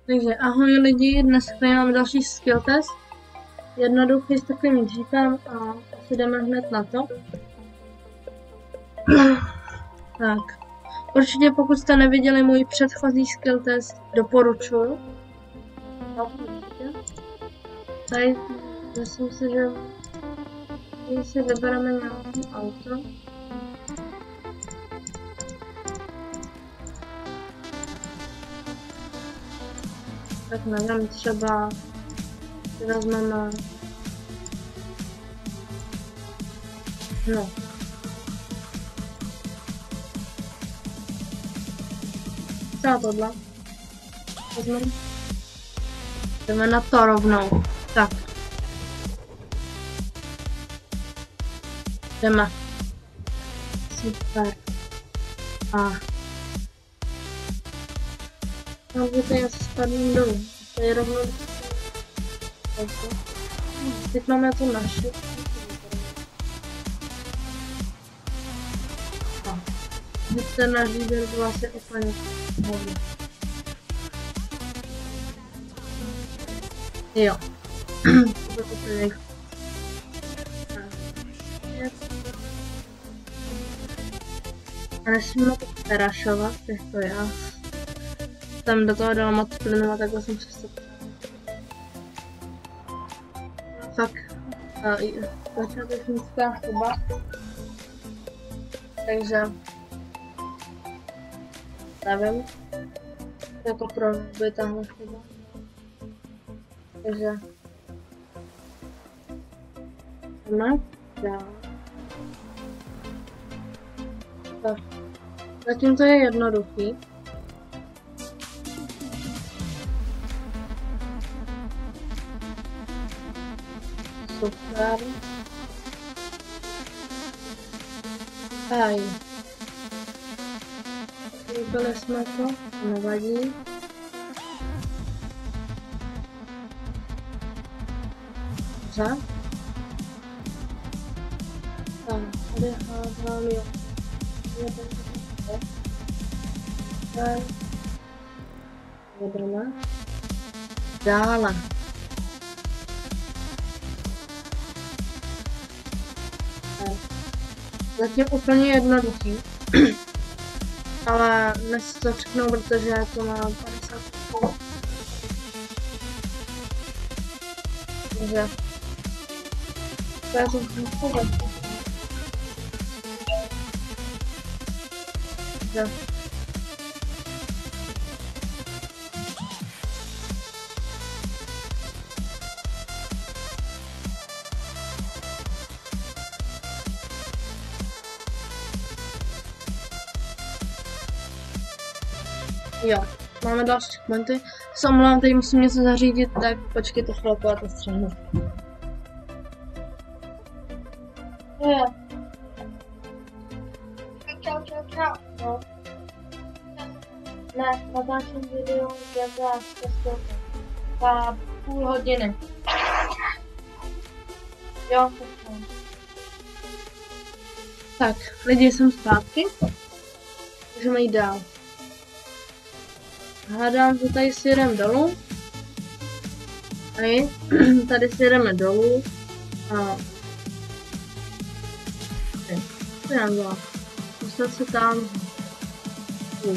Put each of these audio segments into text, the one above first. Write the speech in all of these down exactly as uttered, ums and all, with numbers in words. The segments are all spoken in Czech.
Takže ahoj lidi, dnes tady máme další skill test. Jednoduchý s takovým dřípem a asi jdeme hned na to. Tak, určitě pokud jste neviděli můj předchozí skill test, doporučuji. No, určitě. Tady myslím si, že když si vybereme nějaké auto. Tak nevím, třeba si vezmeme, no, třeba tohle, vezmeme, jdeme na to rovnou, tak, jdeme, super, a, no, že tady asi spadním dolů, tady rovnou, teď máme to naše. Ten náš výběr byl asi úplně hodně. Jo. To to úplně. A nesmíme to perašovat, tak to já jsem do toho dala moc plynu a takhle jsem přesto. Tak, začátečnická chyba. Takže nevím, jako pro by tahle chyba. Takže jdeme dál. Tak, zatím to je jednoduchý. Super. Aj. Vybili jsme to, nevadí. Dobře. Tak, tady házám, jo. Tady. Dobré. Dále. Tak. Zatím úplně jednoduchý. Ale dnes to řeknu, protože to má padesát sekund. Takže to je to hned. Takže jo, máme další checkpointy. Se omlouvám, teď musím něco zařídit, tak počkejte chvilku a to střihnu. Jo. Čau, čau, čau. No. Ne, natáčím video Gaza s testovkou. Za půl hodiny. Jo, tak. Tak, lidi, jsem zpátky. Můžeme jít dál. Hádám, že tady si jedeme dolů. Tady, tady si jedeme dolů. A... Co nám dělá? Dostat se tam. Uh.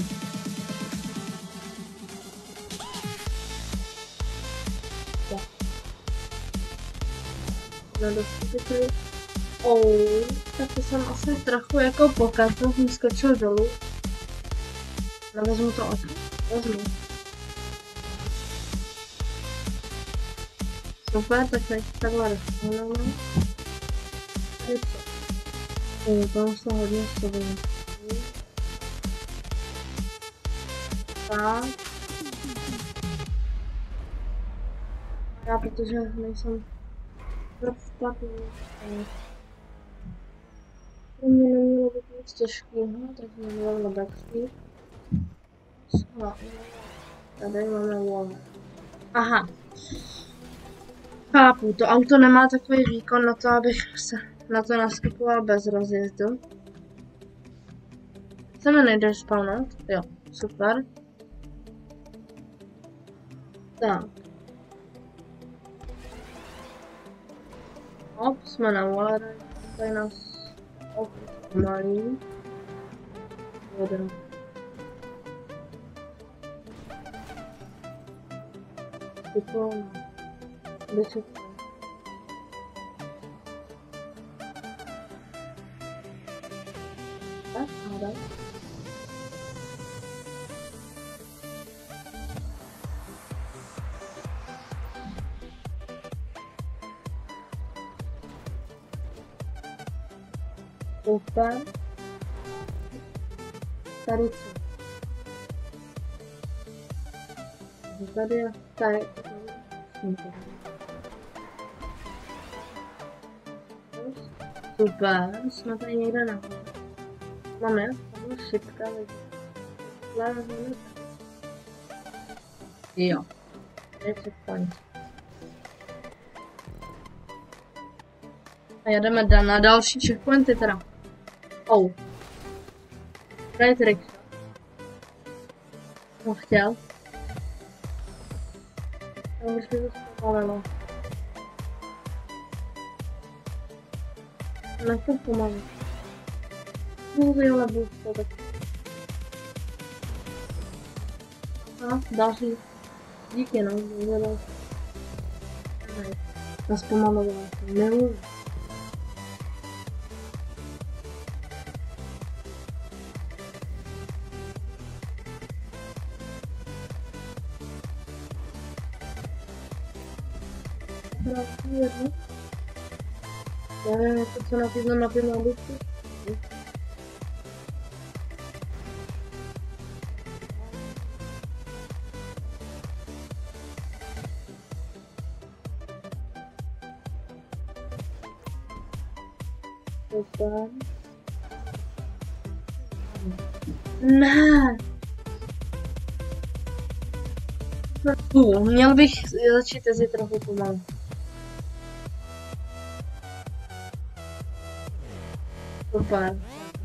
No, dostat oh, tak to jsem asi trochu jako pokazil, jsem skočil dolů. No, vezmu to od. Vezmu. Super, tak teď takhle dostaneme. Tady co? Jo, tam se hodně stavíme. Tak. Já, protože nejsem dost špatný. To mě nemělo být nic těžkého, tak nemělo na backstreet. Tady máme wall. Aha. Chápu, to auto nemá takový výkon na to, abych se na to naskakoval bez rozjezdu. Se mi nejde spawnout? Jo, super. Tak. Hop, jsme na vole, tady nás opět malý. Jeden. Typo, deset. Tak, hádám. Super. Tady co? Tady je tady. Super, jsme tady někde nahoře. Máme, máme šipka, jo, je checkpoint. A jedeme na další checkpointy teda. Oh. Tady je trik. Co chtěl? Já už mi to zpomalilo. Nechci pomalu. Můžu ale buď to tak. A další. Díky no, můžu další. Já zpomalovala. Nemůžu. Další jedno. Já nevím, jako co napíznem na pět nábytky. Super. Ne. Uh, měl bych začít jezdit trochu pomalu. Super.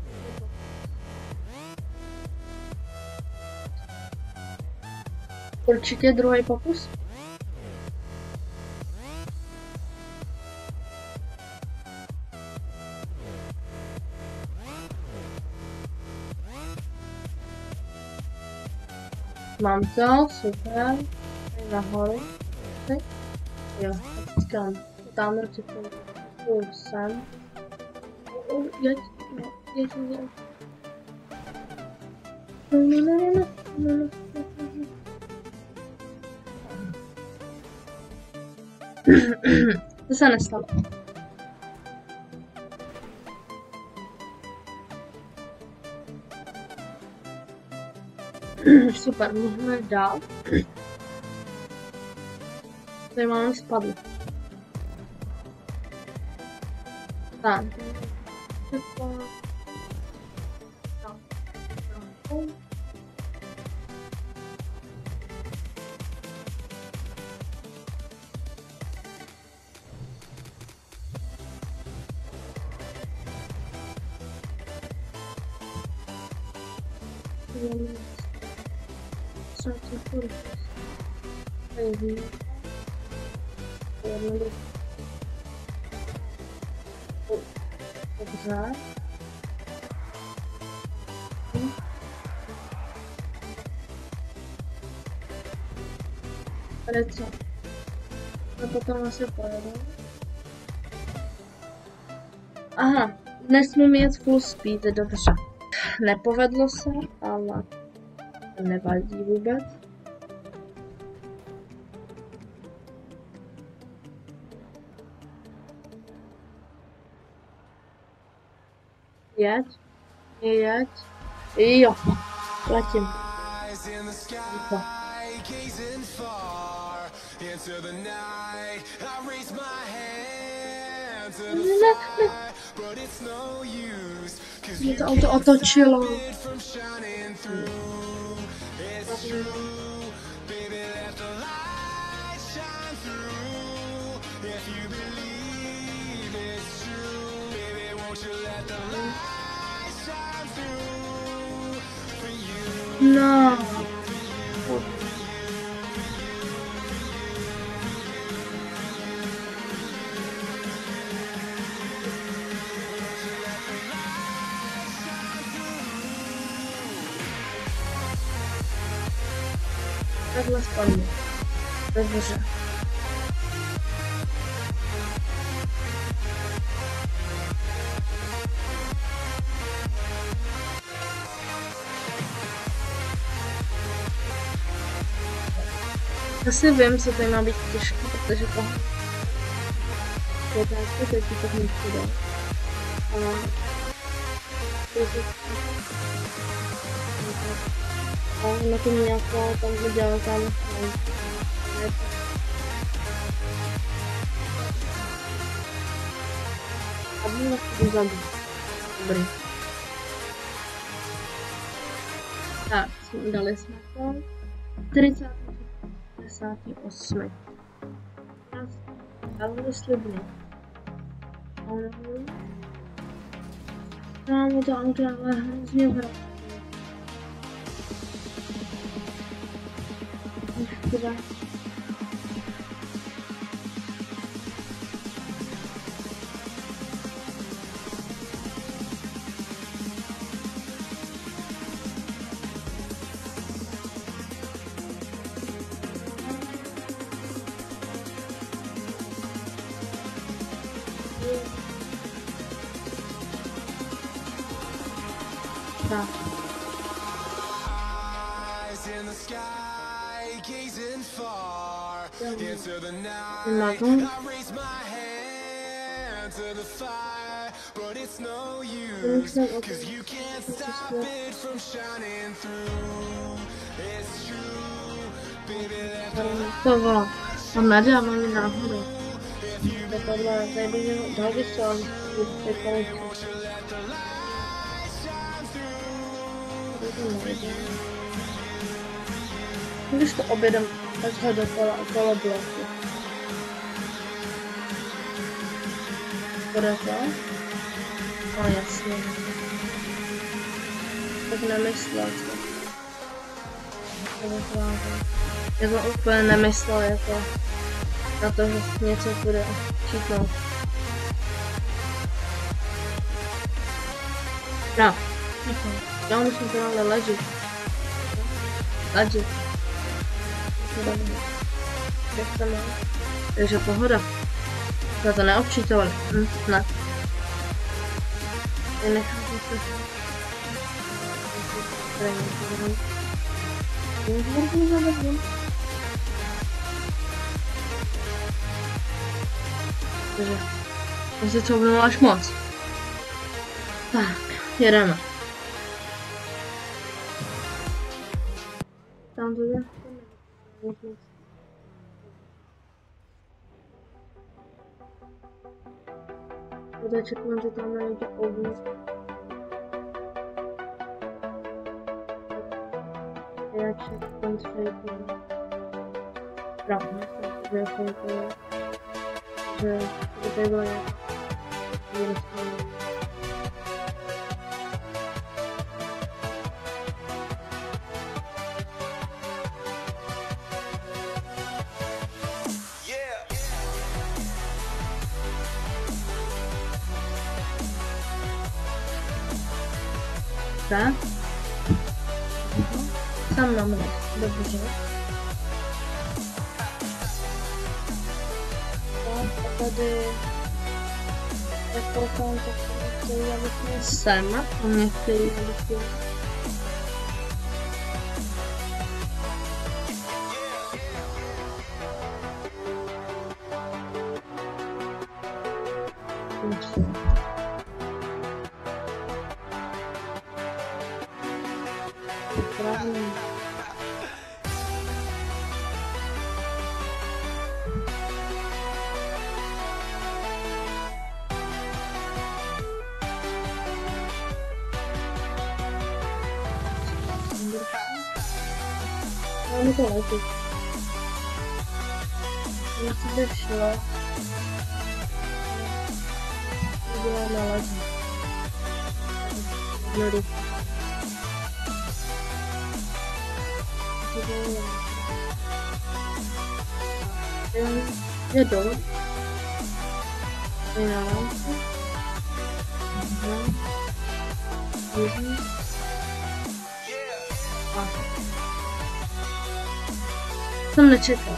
Určitě druhý pokus. Mám to, super. Tady nahoru. Tady. Jo, tak říkám. Tam určitě půjdu sem. Jeď, jeď, jeď. No, no, no, no, no, no. To se nestalo. Super, můžeme dál. Tady máme spadl. Tak. Dobře. Tady co? A potom asi pojedu. Aha, nesmím jet full speed, dobře. Nepovedlo se, ale nevadí vůbec. Jeď, jeď, jo, letím. To. Ne, ne. Mě to auto otočilo. No. Takhle spadnu. Dobře. Asi vím, co tady má být těžké, protože to je tak, teď to tak nechci dát. A na tom nějaká tam dělám tam. A budu na to zabít. Dobrý. Tak, dali jsme to. čtyřicet osm. Ale slibně. Máme to auto, ale hrozně hrozně. Škoda. Tak. Má to? To bylo. Tam nadáme mi náhodou. Tohle, tady bych dal bych to, když to objedem, tak ho dokola okolo bloku. Bude to? No jasně. Tak nemyslel to. Já to úplně nemyslel jako na to, že něco bude čítnout. No. Já musím to ale ležet. Ležet. Jak to má? Takže pohoda. Jsme to neobčítovali. Hm, ne. Necháme se. Takže. To si couvnul až moc. Tak, jedeme. Tam to je. Tady čekám, že tam je nějaký ovnitř. Já čekám světlo. Pravda, že je světlo. Že tady byla nějaká. Tak. Sam nám jde. Dobře. Tak a tady jak koukám, tak chtějí, abych sem a mě chtějí, abych Máme to leží. Já si zde šlo. Uděláme leží. Jednoduché. Je dolů. Je na lámce. Jižní. A. Jsem nečekal.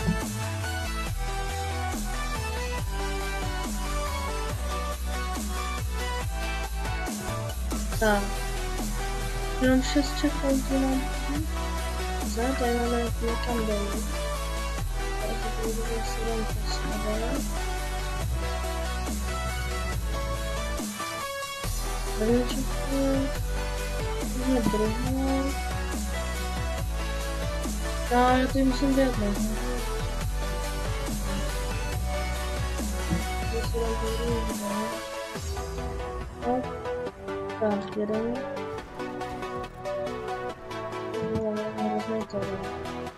Tak. Jenom šest checkpointů nám za, tady máme někam dolů. Tady to bude sedm postavit. První checkpoint. Tohle druhý. No, já tady musím dělat nahoru. Tady se dám druhý tak. Tak, jedeme. No, hrozně to jde.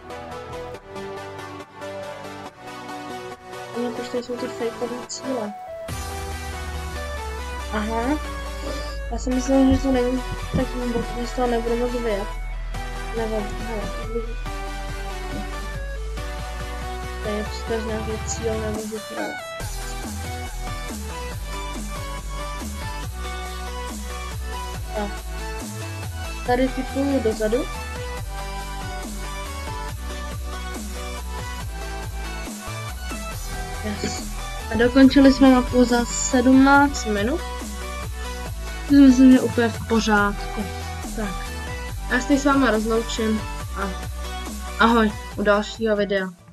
No, proč tady jsou ty fejkové cíle? Aha. Já si myslím, že to není tak blbý, z toho nebudu moc vyjet. Nevadí, hele. Tady je vzkaz nějaký cíl nebo vyprát. Tak. Tady typuju dozadu. Yes. A dokončili jsme mapu za sedmnáct minut. Myslím, že úplně v pořádku. Tak. Já se s váma rozloučím a ahoj u dalšího videa.